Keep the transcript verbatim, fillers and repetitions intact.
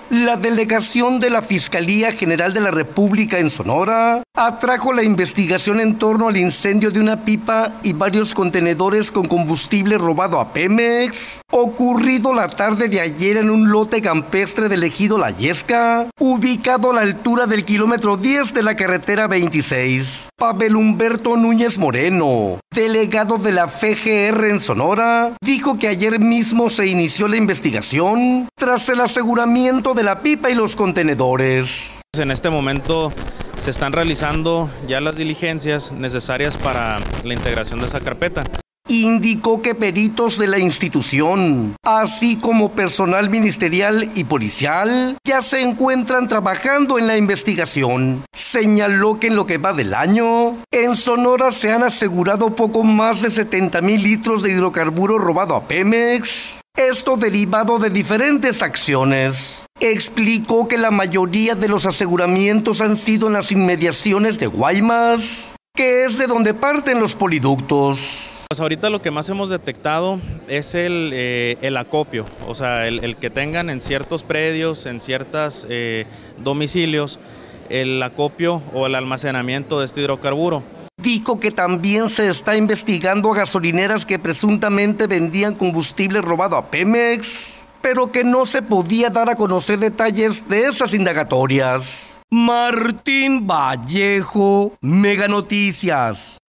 La delegación de la Fiscalía General de la República en Sonora atrajo la investigación en torno al incendio de una pipa y varios contenedores con combustible robado a Pemex, ocurrido la tarde de ayer en un lote campestre del ejido La Yesca, ubicado a la altura del kilómetro diez de la carretera veintiséis. Pavel Humberto Núñez Moreno, delegado de la F G R en Sonora, dijo que ayer mismo se inició la investigación tras el aseguramiento de la pipa y los contenedores. En este momento se están realizando ya las diligencias necesarias para la integración de esa carpeta. Indicó que peritos de la institución, así como personal ministerial y policial, ya se encuentran trabajando en la investigación. Señaló que en lo que va del año, en Sonora se han asegurado poco más de setenta mil litros de hidrocarburo robado a Pemex, esto derivado de diferentes acciones. Explicó que la mayoría de los aseguramientos han sido en las inmediaciones de Guaymas, que es de donde parten los poliductos. Pues ahorita lo que más hemos detectado es el, eh, el acopio, o sea, el, el que tengan en ciertos predios, en ciertos eh, domicilios, el acopio o el almacenamiento de este hidrocarburo. Dijo que también se está investigando a gasolineras que presuntamente vendían combustible robado a Pemex, pero que no se podía dar a conocer detalles de esas indagatorias. Martín Vallejo, Mega Noticias.